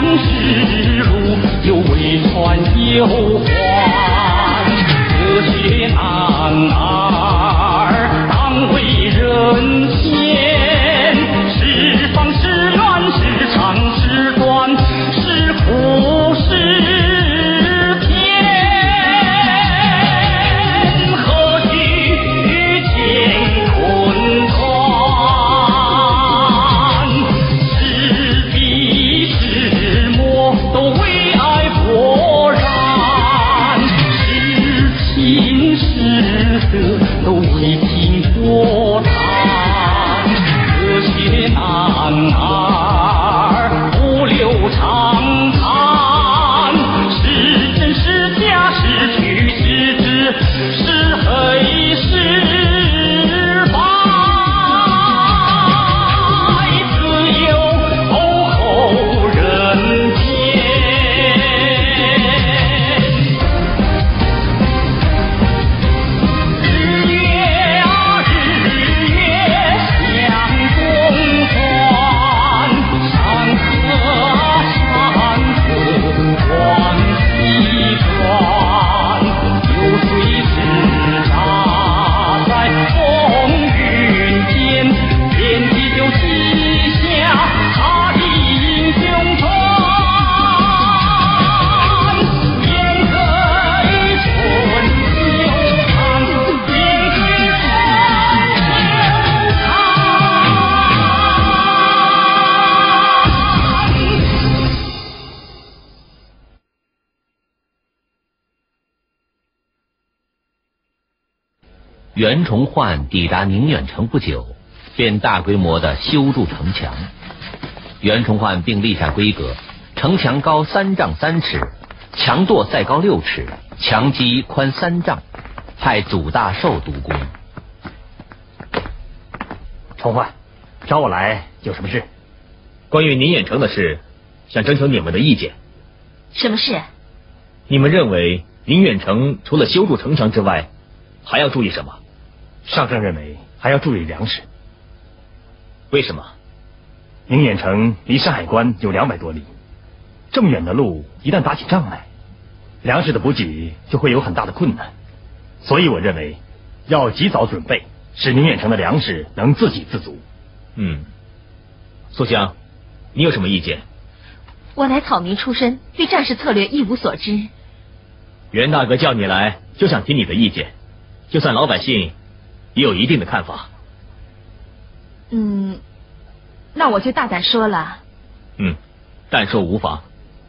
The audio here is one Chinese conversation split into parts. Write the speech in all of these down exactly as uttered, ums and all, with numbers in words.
世路，有为传有还。热血男儿当为人先，是方是远是长是短，是苦是甜，何须乾坤断？是彼是魔都为爱勃然，是情是德都为情波澜。热血男儿不留长谈，是真是假是虚是实，是黑是白，自有后人间。日月啊日月向东转，山河啊山河往西转，流水之扎在风云间，天地就记下他的英雄传。烟黑春秋长，烟黑春秋袁崇焕抵达宁远城不久，便大规模的修筑城墙。袁崇焕并立下规格，城墙高三丈三尺，墙垛再高六尺，墙基宽三丈，派祖大寿督工。 崇焕，找我来有什么事？ 关于宁远城的事，想征求你们的意见。 什么事？ 你们认为宁远城除了修筑城墙之外，还要注意什么？ 上圣认为还要注意粮食。 为什么？ 宁远城离山海关有两百多里，这么远的路，一旦打起仗来，粮食的补给就会有很大的困难。所以我认为要及早准备，使宁远城的粮食能自给自足。 嗯，苏香，你有什么意见？ 我乃草民出身，对战事策略一无所知。 袁大哥叫你来，就想听你的意见，就算老百姓也有一定的看法。 嗯，那我就大胆说了。 嗯，但说无妨。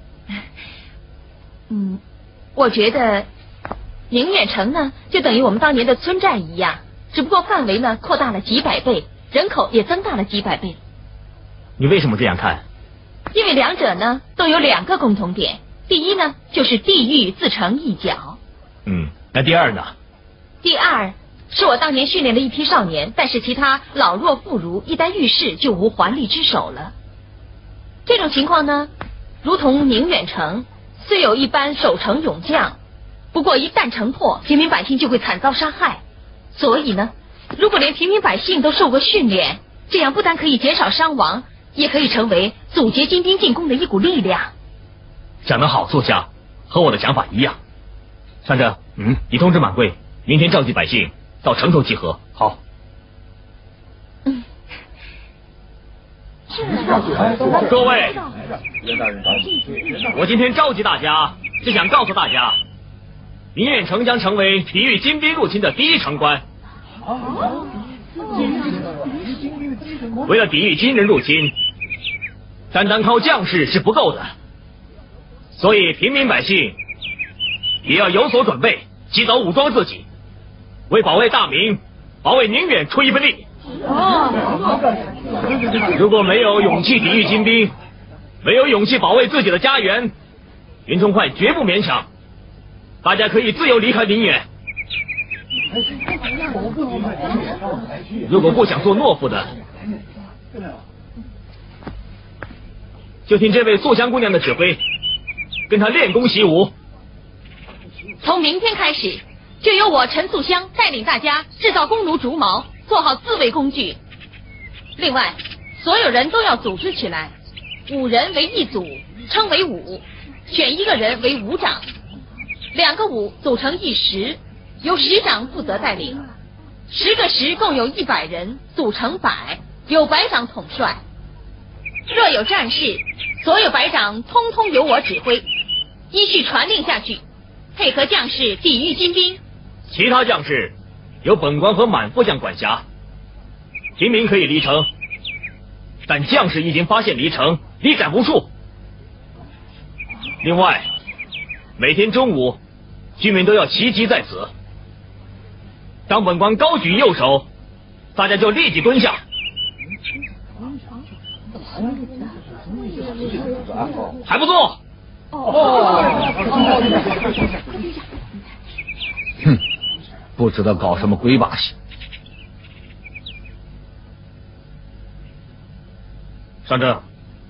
嗯，我觉得宁远城呢，就等于我们当年的村寨一样，只不过范围呢扩大了几百倍，人口也增大了几百倍。 你为什么这样看？ 因为两者呢都有两个共同点，第一呢就是地域自成一角。 嗯，那第二呢？ 第二是我当年训练了一批少年，但是其他老弱妇孺一旦遇事就无还力之手了。这种情况呢，如同宁远城虽有一般守城勇将，不过一旦城破，平民百姓就会惨遭杀害。所以呢，如果连平民百姓都受过训练，这样不但可以减少伤亡，也可以成为阻截金兵进攻的一股力量。 讲得好，苏香，和我的想法一样。上正， 嗯， 你通知满贵，明天召集百姓到城头集合。 好。 嗯。 各位，我今天召集大家，是想告诉大家，宁远城将成为抵御金兵入侵的第一城关。为了抵御金人入侵，单单靠将士是不够的，所以平民百姓也要有所准备，及早武装自己，为保卫大明、保卫宁远出一份力。如果没有勇气抵御金兵，没有勇气保卫自己的家园，袁崇焕绝不勉强。大家可以自由离开宁远。如果不想做懦夫的，就听这位素香姑娘的指挥，跟她练功习武。 从明天开始，就由我陈素香带领大家制造弓弩竹矛，做好自卫工具。另外，所有人都要组织起来，五人为一组， 称为伍，选一个人为伍长，两个伍组成一十，由十长负责带领，十个十共有一百人，组成百，由百长统帅。若有战事，所有百长通通由我指挥，依序传令下去，配合将士抵御金兵。 其他将士由本官和满副将管辖，平民可以离城，但将士一经发现离城，立斩无数。另外，每天中午，居民都要齐集在此。当本官高举右手，大家就立即蹲下。还不做？ 哼，不知道搞什么鬼把戏。 上阵。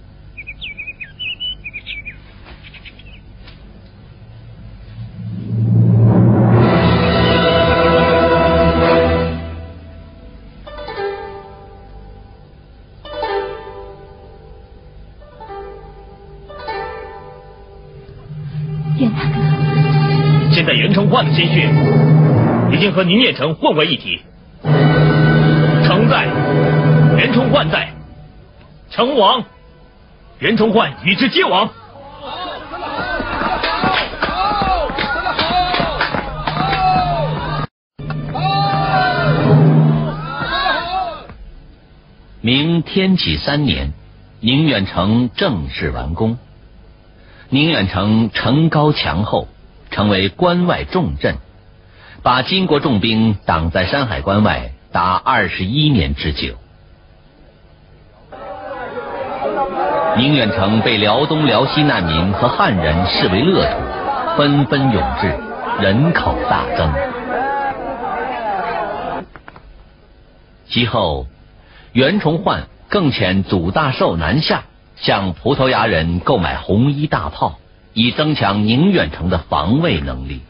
现在袁崇焕的鲜血已经和宁远城混为一体，城在，袁崇焕在，城亡，袁崇焕与之皆亡。 明天启三年，宁远城正式完工。宁远城城高墙厚，成为关外重镇，把金国重兵挡在山海关外达二十一年之久。宁远城被辽东、辽西难民和汉人视为乐土，纷纷涌至，人口大增。其后，袁崇焕更遣祖大寿南下，向葡萄牙人购买红衣大炮，以增强宁远城的防卫能力。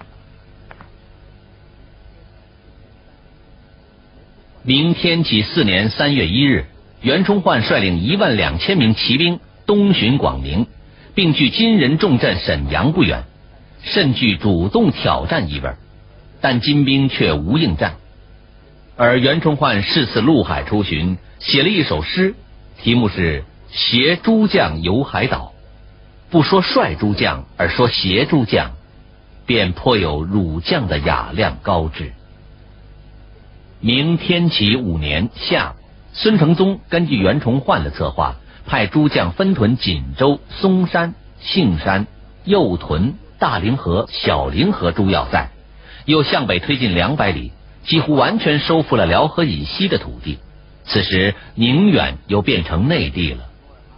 明天启四年三月一日，袁崇焕率领一万两千名骑兵东巡广宁，并距金人重镇沈阳不远，甚具主动挑战意味，但金兵却无应战。而袁崇焕是次陆海出巡，写了一首诗，题目是携诸将游海岛，不说率诸将，而说携诸将，便颇有儒将的雅量高致。明天启五年夏，孙承宗根据袁崇焕的策划，派诸将分屯锦州、松山、杏山、右屯、大凌河、小凌河诸要塞，又向北推进两百里，几乎完全收复了辽河以西的土地。此时宁远又变成内地了。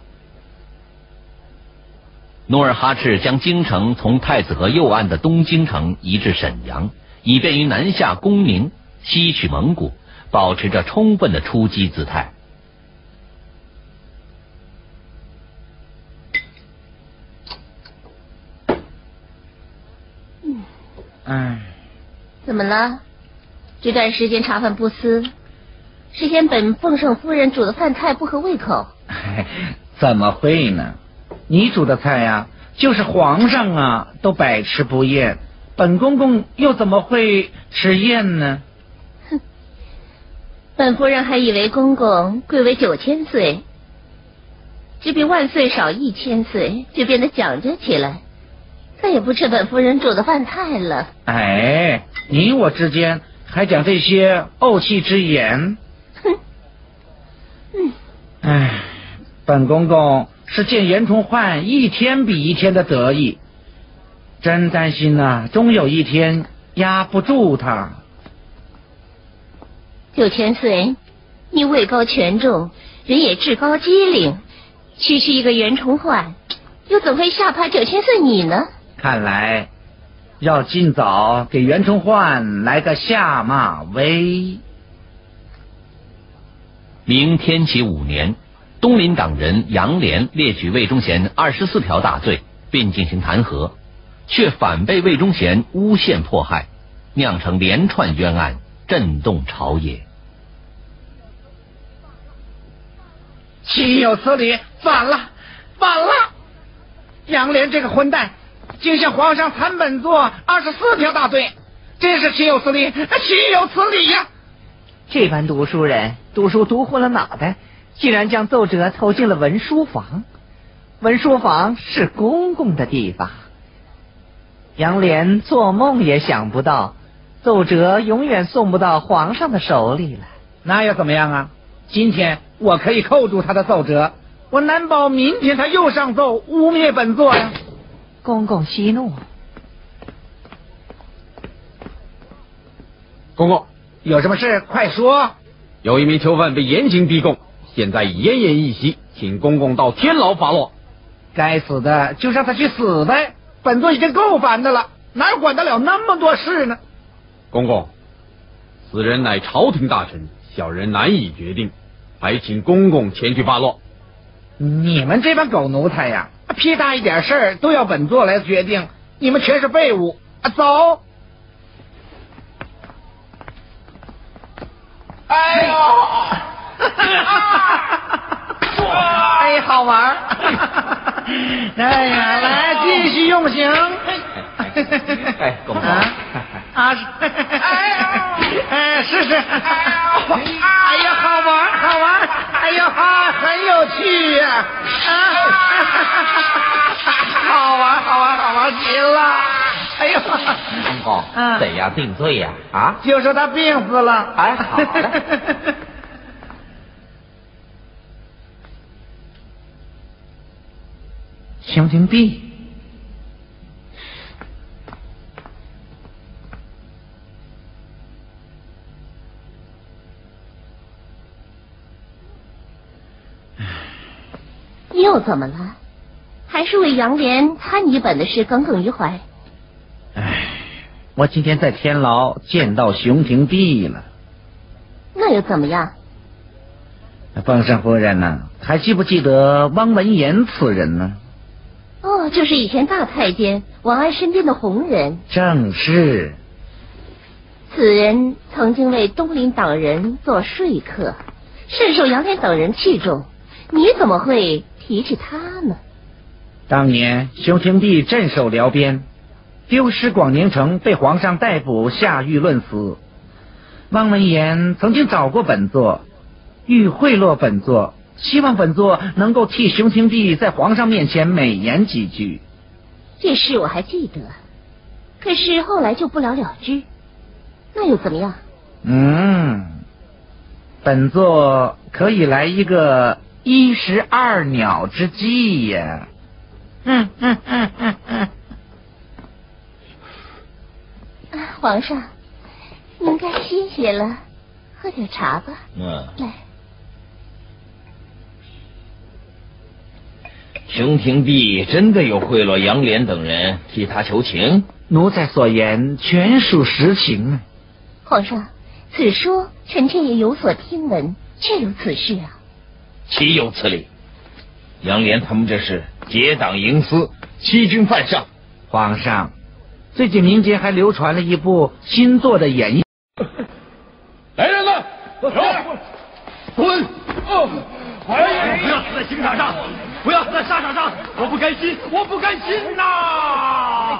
努尔哈赤将京城从太子河右岸的东京城移至沈阳，以便于南下攻宁，西取蒙古，保持着充分的出击姿态。 嗯， 怎么了？这段时间茶饭不思，是嫌本奉圣夫人煮的饭菜不合胃口？ 怎么会呢？你煮的菜呀、啊，就是皇上啊都百吃不厌，本公公又怎么会吃厌呢？ 哼，本夫人还以为公公贵为九千岁，只比万岁少一千岁，就变得讲究起来，再也不吃本夫人煮的饭菜了。 哎，你我之间还讲这些怄气之言？ 哼，嗯， 哎，本公公是见袁崇焕一天比一天的得意，真担心呐、啊，终有一天压不住他。 九千岁，你位高权重，人也至高机灵，区区一个袁崇焕，又怎会下派九千岁你呢？ 看来要尽早给袁崇焕来个下马威。 明天启五年，东林党人杨涟列举魏忠贤二十四条大罪，并进行弹劾，却反被魏忠贤诬陷迫害，酿成连串冤案，震动朝野。 岂有此理！反了，反了！ 杨莲这个混蛋，竟向皇上参本座二十四条大罪，真是岂有此理，岂有此理呀！ 这般读书人，读书读昏了脑袋，竟然将奏折投进了文书房。文书房是公共的地方。杨莲做梦也想不到，奏折永远送不到皇上的手里了。 那又怎么样啊？今天我可以扣住他的奏折，我难保明天他又上奏污蔑本座呀！ 公公息怒。 公公， 有什么事快说。 有一名囚犯被严刑逼供，现在已奄奄一息，请公公到天牢发落。 该死的就让他去死呗，本座已经够烦的了，哪管得了那么多事呢？ 公公，此人乃朝廷大臣，小人难以决定，还请公公前去发落。 你们这帮狗奴才呀，屁大一点事儿都要本座来决定，你们全是废物啊！走。哎呦！哎，好玩！哎呀，来继续用刑。 哎，公公啊啊是！哎呦，哎是是。哎呀，好玩好玩！哎呦哈，很有趣呀！啊，好玩好玩好玩极了！哎呦， 公公， 嗯怎样定罪呀？啊？ 就说他病死了。 哎，好的。 熊廷弼， 又怎么了？还是为杨莲参一本的事耿耿于怀？ 哎，我今天在天牢见到熊廷弼了。 那又怎么样？ 奉上夫人呢、还记不记得汪文言此人呢？ 哦，就是以前大太监王安身边的红人。 正是。 此人曾经为东林党人做说客，甚受杨莲等人器重。你怎么会提起他呢？ 当年熊廷弼镇守辽边，丢失广宁城，被皇上逮捕下狱论死。汪文言曾经找过本座，欲贿赂本座，希望本座能够替熊廷弼在皇上面前美言几句。 这事我还记得，可是后来就不了了之。那又怎么样？ 嗯，本座可以来一个一石二鸟之计呀！嗯嗯嗯嗯嗯。 皇上，您该歇歇了，喝点茶吧。 嗯。 来。 熊廷弼真的有贿赂杨莲等人替他求情？ 奴才所言全属实情啊！ 皇上，此说臣妾也有所听闻，确有此事啊。 岂有此理！杨莲他们这是结党营私，欺君犯上。 皇上，最近民间还流传了一部新作的演绎。 来人了，滚！哦，不要死在刑场上，不要死在沙场上！我不甘心，我不甘心呐！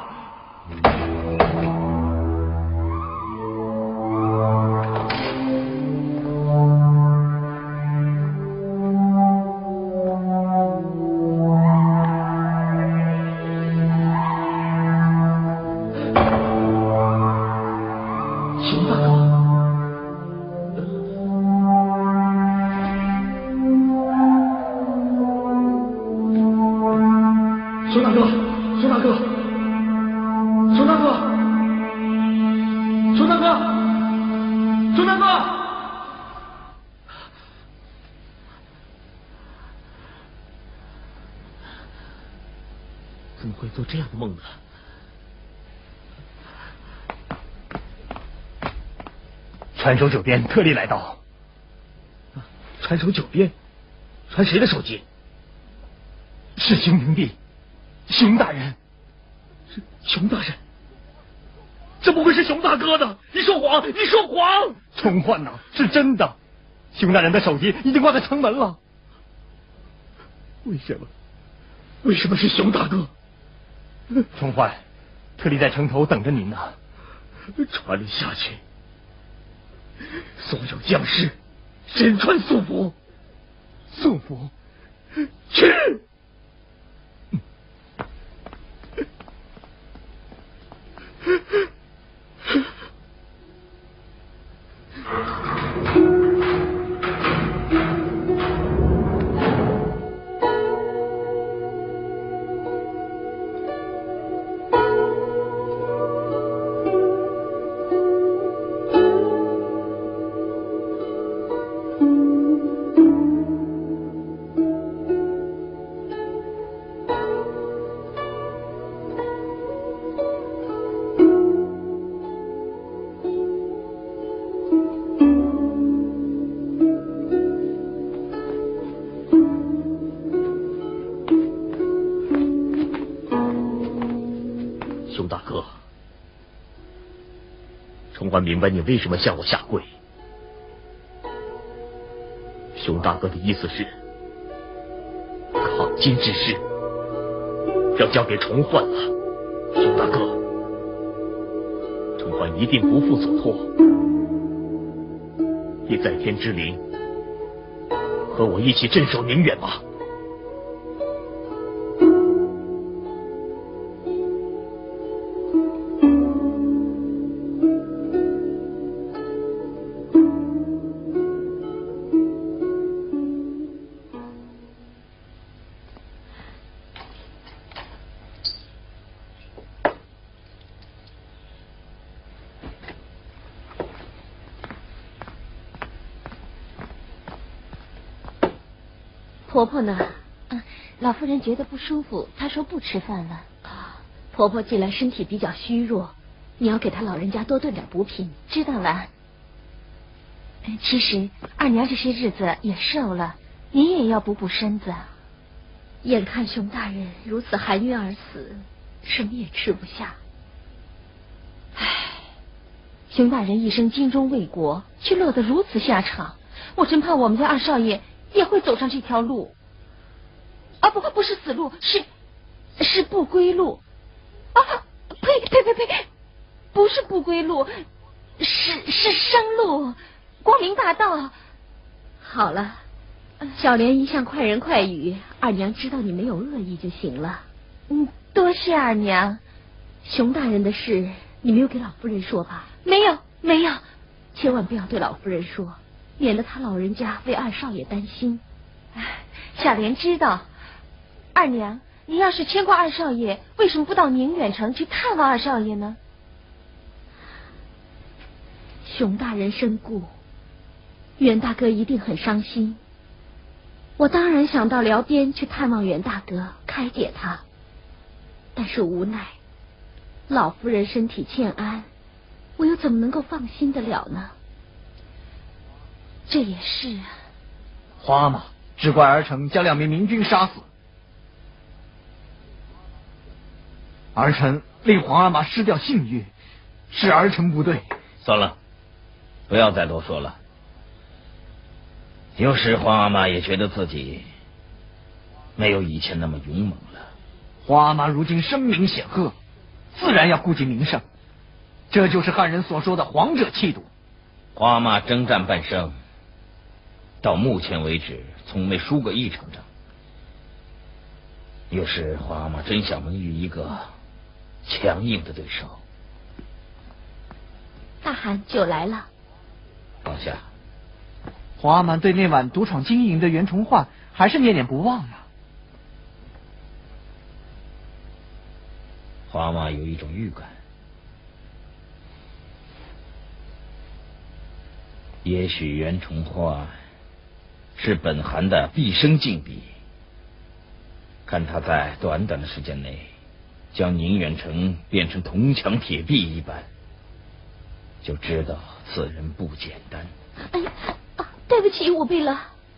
怎么会做这样的梦呢？ 传首九边特地来到。 传首九边，传谁的手机？ 是熊廷弼，熊大人。 是熊大人？怎么会是熊大哥呢？你说谎！你说谎！ 冲唤呐，是真的。熊大人的手机已经挂在城门了。 为什么？ 为什么是熊大哥？崇焕，特地在城头等着您呢。传令下去，所有将士身穿素服，素服去。熊大哥，崇焕明白你为什么向我下跪。熊大哥的意思是，抗金之事要交给崇焕了。熊大哥，崇焕一定不负所托。你在天之灵，和我一起镇守宁远吧。 婆婆呢？嗯，老夫人觉得不舒服，她说不吃饭了。婆婆近来身体比较虚弱，你要给她老人家多炖点补品，知道了？其实二娘这些日子也瘦了，你也要补补身子。眼看熊大人如此含冤而死，什么也吃不下。唉，熊大人一生尽忠为国，却落得如此下场，我真怕我们家二少爷也会走上这条路。啊，不，不是死路，是是不归路。啊，呸呸呸呸，不是不归路，是是生路，光明大道。好了，小莲一向快人快语，二娘知道你没有恶意就行了。嗯，多谢二娘。熊大人的事你没有给老夫人说吧？没有，没有，千万不要对老夫人说，免得他老人家为二少爷担心。小莲知道。二娘，你要是牵挂二少爷，为什么不到宁远城去探望二少爷呢？熊大人身故，袁大哥一定很伤心。我当然想到辽边去探望袁大哥，开解他，但是无奈老夫人身体欠安，我又怎么能够放心得了呢？这也是啊。 皇阿玛，只怪儿臣将两名明军杀死，儿臣令皇阿玛失掉信誉，是儿臣不对。 算了，不要再多说了。有时皇阿玛也觉得自己没有以前那么勇猛了。 皇阿玛如今声名显赫，自然要顾及名声，这就是汉人所说的皇者气度。 皇阿玛征战半生，到目前为止从没输过一场仗。有时皇阿玛真想能遇一个强硬的对手。 大汗酒来了。 放下。 皇阿玛对那晚独闯金营的袁崇焕还是念念不忘啊。 皇阿玛有一种预感，也许袁崇焕是本汗的毕生劲敌，看他在短短的时间内将宁远城变成铜墙铁壁一般，就知道此人不简单。 哎呀，啊，对不起，我背了。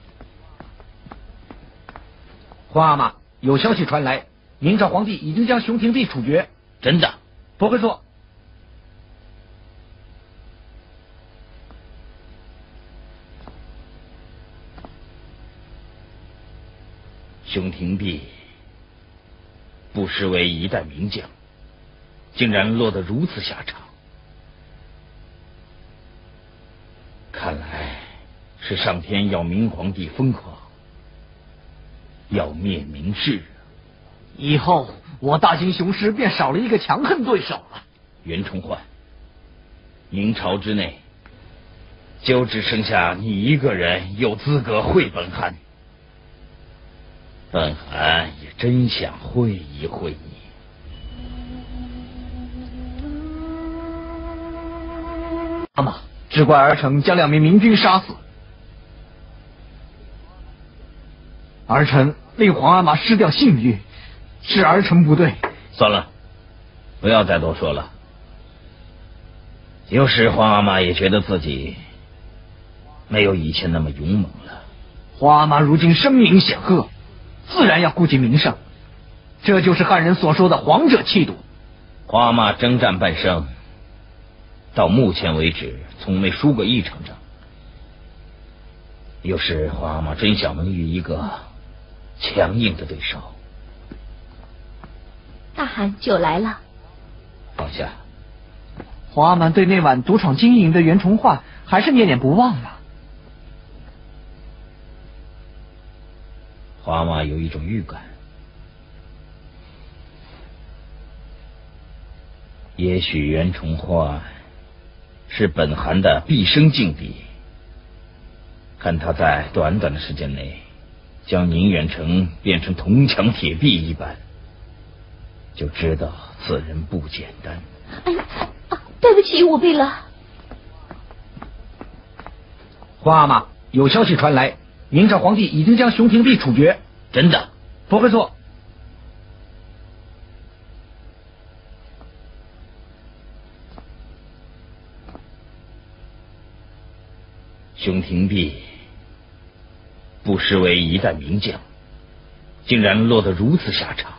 皇阿玛，有消息传来，明朝皇帝已经将熊廷弼处决。 真的？ 不会错。 熊廷弼不失为一代名将，竟然落得如此下场。看来是上天要明皇帝疯狂，要灭明氏。 以后我大金雄师便少了一个强横对手了。 袁崇焕，明朝之内就只剩下你一个人有资格会本汗。本汗也真想会一会你。 妈妈，只怪儿臣将两名明军杀死，儿臣令皇阿玛失掉性欲，是儿臣不对。 算了，不要再多说了。有时皇阿玛也觉得自己没有以前那么勇猛了。 皇阿玛如今声名显赫，自然要顾及名声，这就是汉人所说的皇者气度。 皇阿玛征战半生，到目前为止从没输过一场仗。有时皇阿玛真想能遇一个强硬的对手。 大汗酒来了。 放下。 皇阿玛对那晚独闯金营的袁崇焕还是念念不忘了。 皇阿玛有一种预感，也许袁崇焕是本汗的毕生劲敌。看他在短短的时间内将宁远城变成铜墙铁壁一般，就知道此人不简单。 哎呀，啊，对不起，舞弊了。 皇阿玛，有消息传来，明朝皇帝已经将熊廷弼处决。 真的？ 不会错。 熊廷弼不失为一代名将，竟然落得如此下场。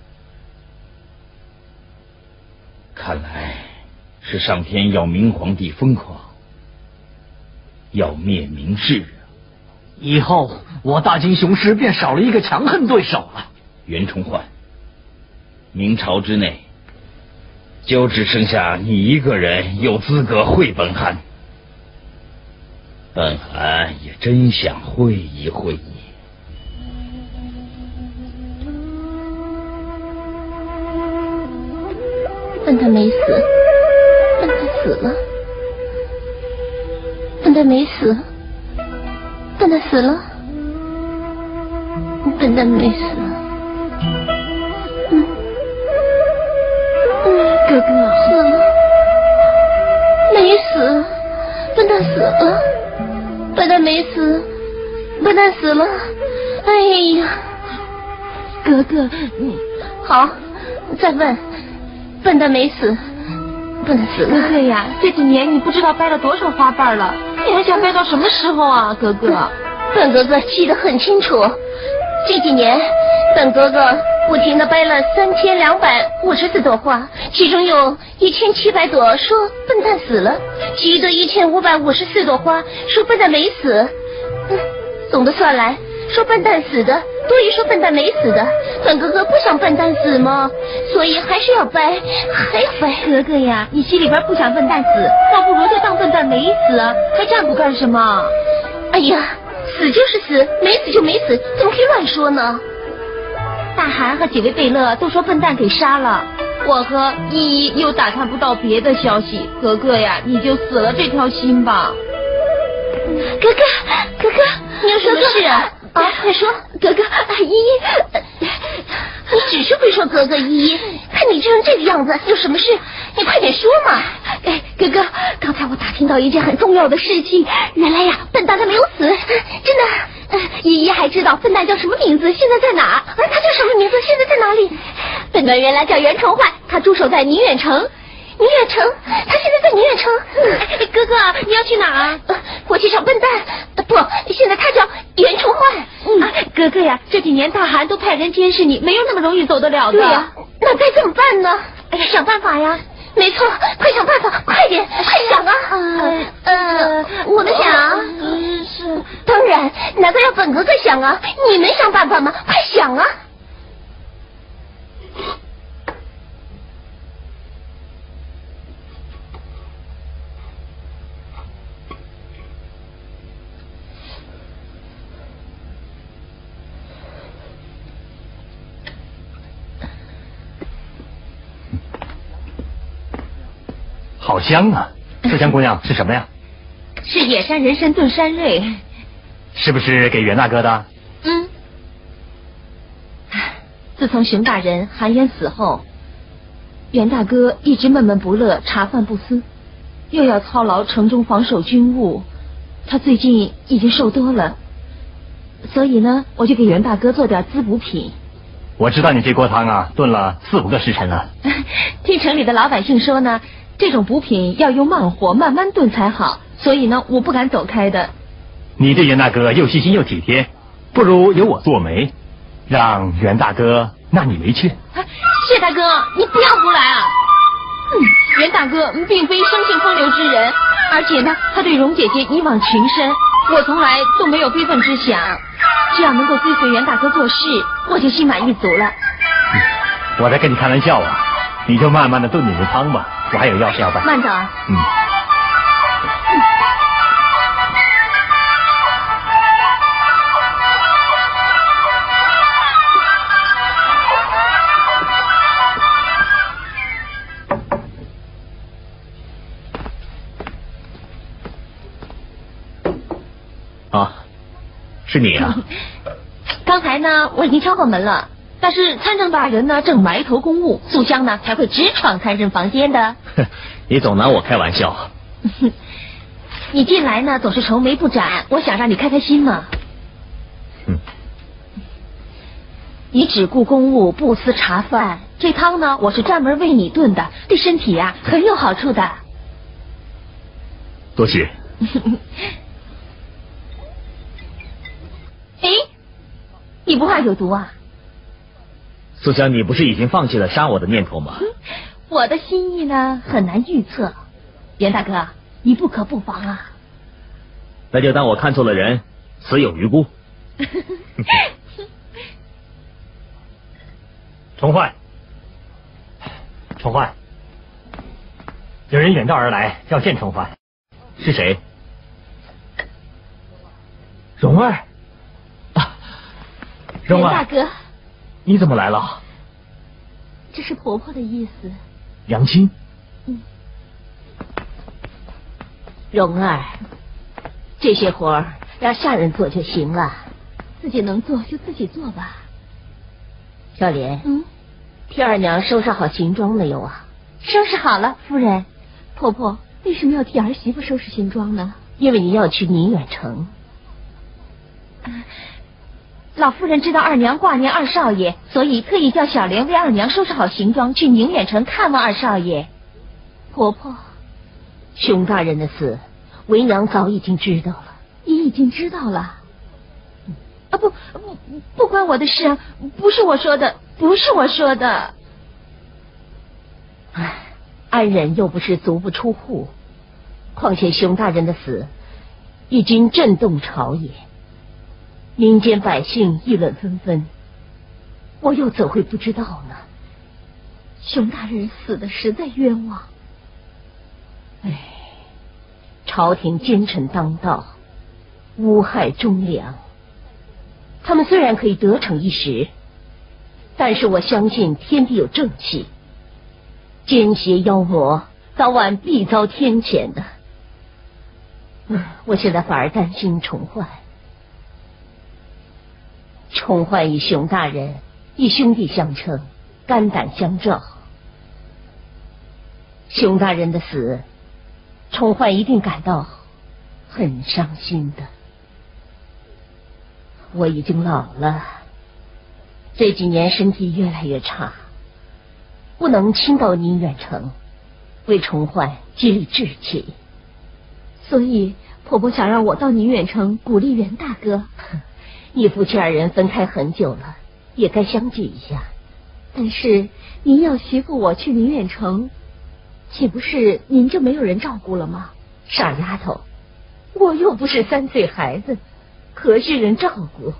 看来是上天要明皇帝疯狂，要灭明氏。 以后我大金雄师便少了一个强横对手了。 袁崇焕，明朝之内就只剩下你一个人有资格会本汗。本汗也真想会一会你。 笨蛋没死，笨蛋死了，笨蛋没死，笨蛋死了，笨蛋没死。嗯嗯，哥哥死了，没死，笨蛋死了，笨蛋没死，笨蛋死了。哎呀，哥哥，嗯，好，再问。笨蛋没死，笨蛋死了。哥哥呀，这几年你不知道掰了多少花瓣了，你还想掰到什么时候啊，哥哥？本哥哥记得很清楚，这几年本哥哥不停的掰了三千两百五十四朵花，其中有一千七百朵说笨蛋死了，其余的一千五百五十四朵花说笨蛋没死。嗯，总的算来，说笨蛋死的多于说笨蛋没死的。本哥哥不想笨蛋死吗？所以还是要掰，还要掰。哥哥呀，你心里边不想笨蛋死，倒不如就当笨蛋没死啊，还占卜干什么？哎呀，死就是死，没死就没死，怎么可以乱说呢？大汗和几位贝勒都说笨蛋给杀了，我和依依又打探不到别的消息。哥哥呀，你就死了这条心吧。哥哥，哥哥，你有什么事啊？啊，快说，哥哥，依依，你只是会说哥哥依依，看你这成这个样子，有什么事？你快点说嘛！哎，哥哥，刚才我打听到一件很重要的事情，原来呀，笨蛋他没有死，真的。依依还知道笨蛋叫什么名字，现在在哪？而他叫什么名字，现在在哪里？笨蛋原来叫袁崇焕，他驻守在宁远城。宁远城，他现在在宁远城。嗯、哥哥，你要去哪啊？呃、我去找笨蛋。呃、不，现在他叫袁崇焕。嗯、啊，哥哥呀，这几年大汗都派人监视你，没有那么容易走得了的。对呀、啊，那该怎么办呢？哎呀，想办法呀！没错，快想办法，快点，快想啊！呃呃，我们想，是当然，难道要本哥哥想啊？你没想办法吗？快想啊！ 好香啊！四香姑娘是什么呀？ 是野山人参炖山瑞。 是不是给袁大哥的？ 嗯。自从熊大人韩延死后，袁大哥一直闷闷不乐，茶饭不思，又要操劳城中防守军务，他最近已经瘦多了，所以呢，我就给袁大哥做点滋补品。 我知道你这锅汤啊，炖了四五个时辰了。 听城里的老百姓说呢，这种补品要用慢火慢慢炖才好，所以呢，我不敢走开的。 你对袁大哥又细心又体贴，不如由我做媒，让袁大哥纳你为妾。 啊，谢大哥，你不要胡来啊！嗯，袁大哥并非生性风流之人，而且呢，他对荣姐姐一往情深，我从来都没有非分之想。只要能够追随袁大哥做事，我就心满意足了。 嗯、我在跟你开玩笑啊，你就慢慢的炖你的汤吧，我还有要事要办。 慢着。 嗯。 啊，是你啊！ 刚才呢，我已经敲过门了，但是参政大人呢正埋头公务，素香呢才会直闯参政房间的。 你总拿我开玩笑。 你进来呢总是愁眉不展，我想让你开开心嘛。 嗯。 你只顾公务，不思茶饭，这汤呢我是专门为你炖的，对身体呀、啊、很有好处的。 多谢。 哎，你不怕有毒啊？ 素香，你不是已经放弃了杀我的念头吗？ 我的心意呢很难预测，袁大哥，你不可不防啊。 那就当我看错了人，死有余辜。 重焕，重焕，有人远道而来，要见重焕。 是谁？ 蓉儿。 袁大哥， 你怎么来了？ 这是婆婆的意思。 娘亲。 嗯。蓉儿，这些活儿让下人做就行了，自己能做就自己做吧。小莲，嗯，替二娘收拾好行装没有啊？收拾好了，夫人。婆婆为什么要替儿媳妇收拾行装呢？因为你要去宁远城。啊，老夫人知道二娘挂念二少爷，所以特意叫小莲为二娘收拾好行装，去宁远城看望二少爷。婆婆，熊大人的死，为娘早已经知道了。你已经知道了？啊不不不关我的事啊！不是我说的，不是我说的。唉，安忍又不是足不出户，况且熊大人的死已经震动朝野。民间百姓议论纷纷，我又怎会不知道呢？熊大人死的实在冤枉。唉，朝廷奸臣当道，诬害忠良，他们虽然可以得逞一时，但是我相信天地有正气，奸邪妖魔早晚必遭天谴的。嗯，我现在反而担心重焕。重焕与熊大人以兄弟相称，肝胆相照。熊大人的死，重焕一定感到很伤心的。我已经老了，这几年身体越来越差，不能亲到宁远城为重焕激励志气，所以婆婆想让我到宁远城鼓励袁大哥。你夫妻二人分开很久了，也该相聚一下。但是您要媳妇我去宁远城，岂不是您就没有人照顾了吗？傻丫头，我又不是三岁孩子，何须人照顾？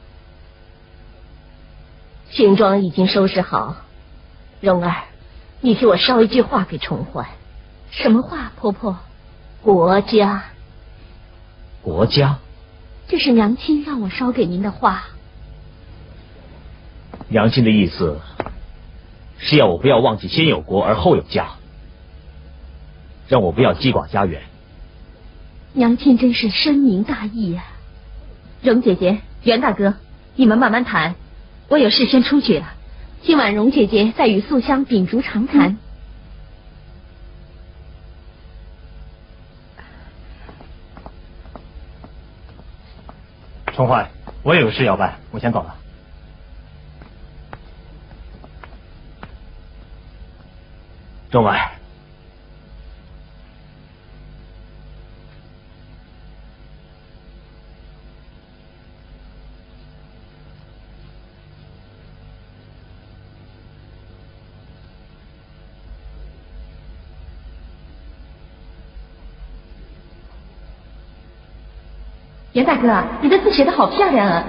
行装已经收拾好，蓉儿，你替我捎一句话给重焕。什么话，婆婆？国家。 国家？ 这是娘亲让我捎给您的话。 娘亲的意思是要我不要忘记先有国而后有家， 让我不要鸡寡家园。 娘亲真是深明大义呀、啊！荣姐姐、袁大哥，你们慢慢谈，我有事先出去了。今晚荣姐姐再与素香秉烛长谈。嗯崇焕，我也有事要办，我先走了。钟儿， 袁大哥，你的字写得好漂亮啊！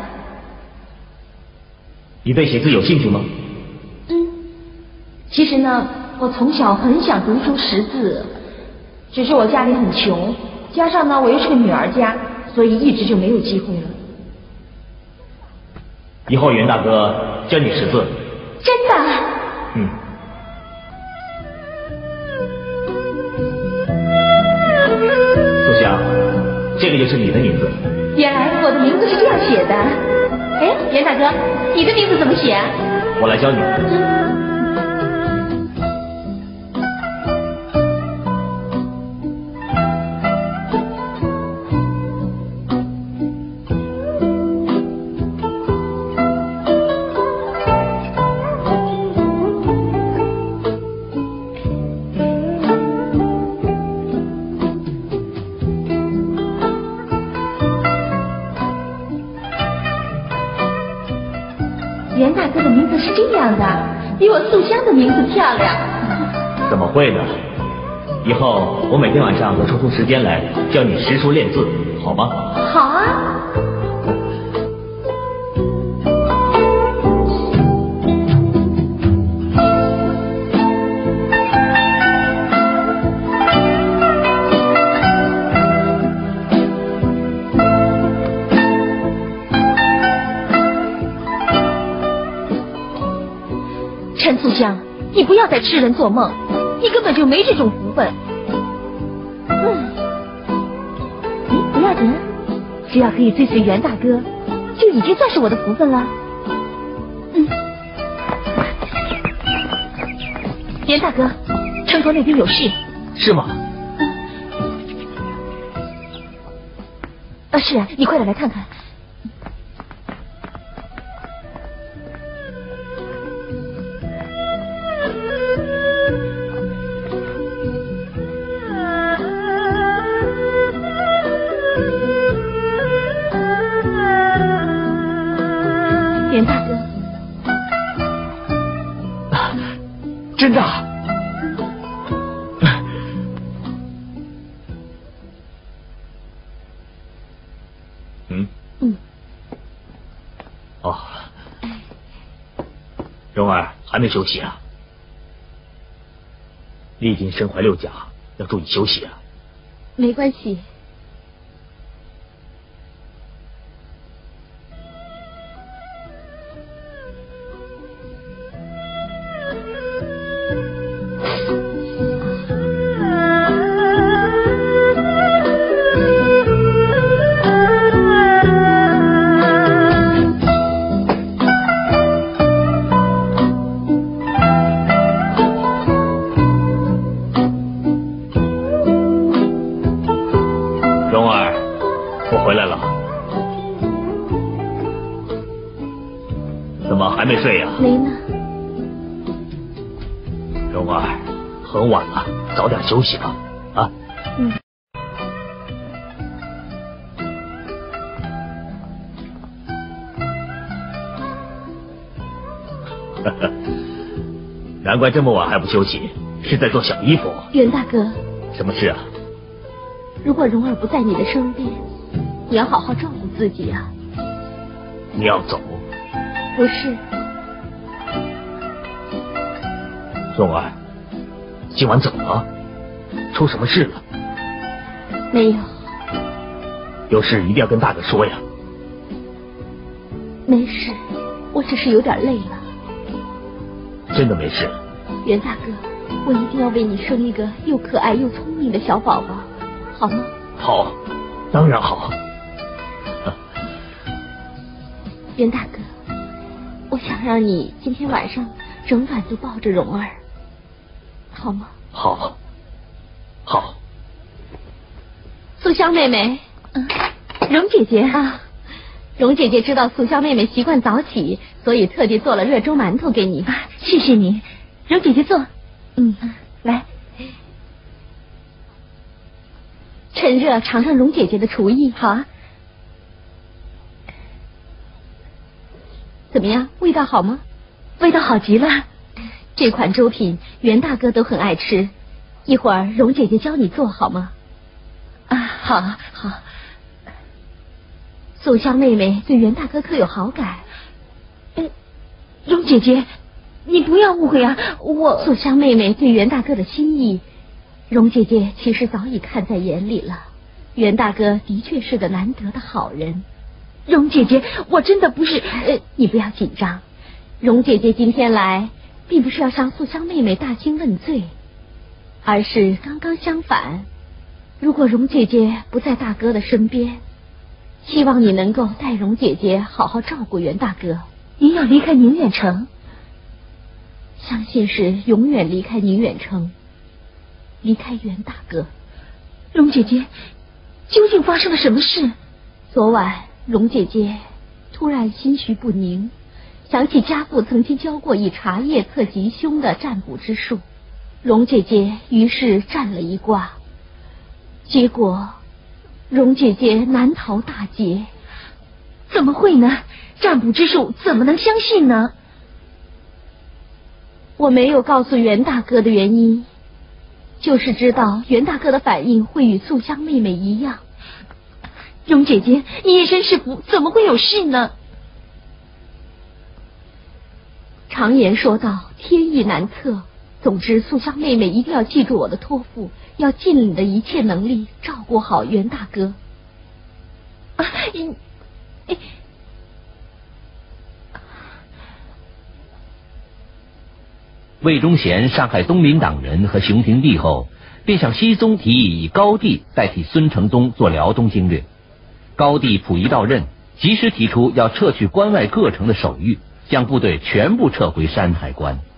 你对写字有兴趣吗？ 嗯，其实呢，我从小很想读书识字，只是我家里很穷，加上呢我又是个女儿家，所以一直就没有机会了。 以后袁大哥教你识字。 真的？ 嗯。素香，这个就是你的名字。 原来我的名字是这样写的。哎，袁大哥，你的名字怎么写啊？ 我来教你。 袁大哥的名字是这样的，比我素香的名字漂亮。 怎么会呢？以后我每天晚上都抽出时间来教你识书练字，好吗？ 好啊。陈素香，你不要再痴人做梦，你根本就没这种福分。嗯，哎，不要紧，只要可以追随袁大哥，就已经算是我的福分了。嗯，袁大哥，城头那边有事。 是吗？ 啊，是啊，你快点来看看。袁大哥， 啊，真的？嗯嗯。 哦，蓉儿还没休息啊？你已经身怀六甲，要注意休息啊。 没关系。 蓉儿，我回来了。怎么还没睡呀？ 没呢。 蓉儿，很晚了，早点休息吧。啊。 嗯。 难怪这么晚还不休息，是在做小衣服。 袁大哥， 什么事啊？ 如果蓉儿不在你的身边，你要好好照顾自己啊。 你要走？ 不是。 蓉儿，今晚怎么了？出什么事了？ 没有。 有事一定要跟大哥说呀。 没事，我只是有点累了。 真的没事？ 袁大哥， 我一定要为你生一个又可爱又聪明的小宝宝，好吗？ 好，当然好。 袁大哥，我想让你今天晚上整晚都抱着蓉儿，好吗？ 好，好。 素香妹妹， 嗯，蓉姐姐啊，蓉姐姐知道素香妹妹习惯早起，所以特地做了热粥馒头给你。 啊，谢谢你，蓉姐姐坐。 嗯， 来， 趁热尝尝蓉姐姐的厨艺。 好啊。 怎么样，味道好吗？ 味道好极了。 这款粥品袁大哥都很爱吃，一会儿蓉姐姐教你做好吗？ 啊，好好。 素香妹妹对袁大哥可有好感。 嗯，蓉姐姐，你不要误会啊，我素香妹妹对袁大哥的心意，蓉姐姐其实早已看在眼里了。袁大哥的确是个难得的好人。 蓉姐姐，我真的不是…… 呃，你不要紧张。蓉姐姐今天来，并不是要向素香妹妹大惊问罪，而是刚刚相反。如果蓉姐姐不在大哥的身边，希望你能够带蓉姐姐好好照顾袁大哥。 您要离开宁远城， 相信是永远离开宁远城，离开袁大哥。 蓉姐姐，究竟发生了什么事？ 昨晚蓉姐姐突然心绪不宁，想起家父曾经教过以茶叶测吉凶的占卜之术，蓉姐姐于是占了一卦，结果蓉姐姐难逃大劫。 怎么会呢？占卜之术怎么能相信呢？ 我没有告诉袁大哥的原因，就是知道袁大哥的反应会与素香妹妹一样。 蓉姐姐，你一身是福，怎么会有事呢？ 常言说道，天意难测。总之，素香妹妹一定要记住我的托付，要尽你的一切能力照顾好袁大哥。 啊，你，哎， 魏忠贤杀害东林党人和熊廷弼后，便向熹宗提议以高帝代替孙承宗做辽东经略。高帝溥仪到任，及时提出要撤去关外各城的守御，将部队全部撤回山海关。